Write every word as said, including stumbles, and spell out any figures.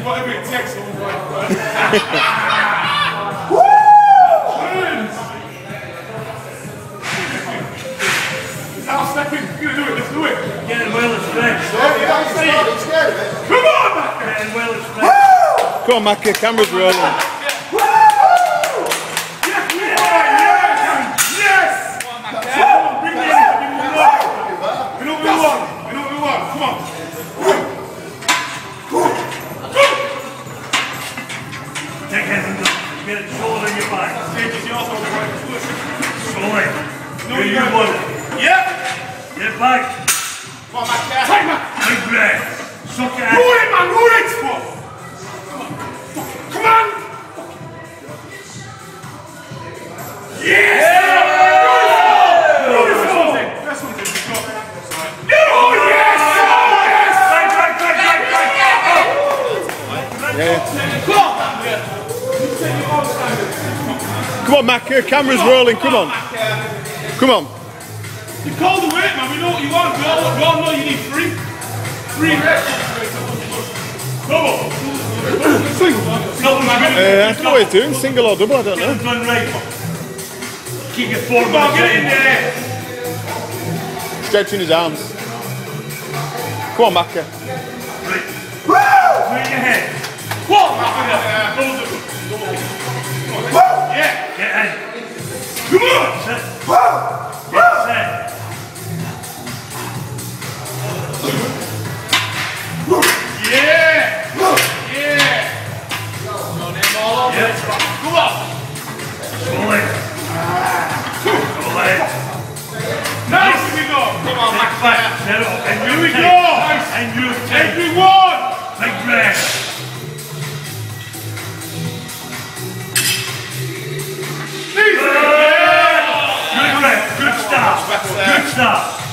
whatever it takes. I'll step in. You're gonna do it. Let's do it. Get it well and stretched. Come on, Macca. Get it well and stretched. Come on, Macca, camera's rolling. Yes, yes, yes. Come on, bring it in. We know what we want. We know what we want. Come on. Take it and get it shoulder in your back. Stage is yours, all right. Slowly. No, Do you you got want it. it? Yep. Get back. Come on, Macca. Take Macca. Big breath. Suck it out. Move it, man. Move it. Come on. Yes. Beautiful. That's one thing. Oh, yes. Back, back, back, back, back. Yeah. Come on. Come on, Macca, camera's rolling, come on. Come on. You call the weight, man. We know what you want. We all, we all know you need three. Three reps. Come on. Uh, I don't know what he's doing, single or double, I don't know. Done right. Keep your form. Come on, get in there. Stretching his arms. Come on, Macca. Right. Right your head. Come on, Macca. Yeah. Get in. Come on. Sit. Get set. Yeah. Yeah. Yep. Come on. Slowly. Slowly. Nice. Here we go. Come on, Sit Macca. back. Set up. And Here you we take. go. And you take. Everyone. Big breath. Easy. Good breath. Good start. Good start.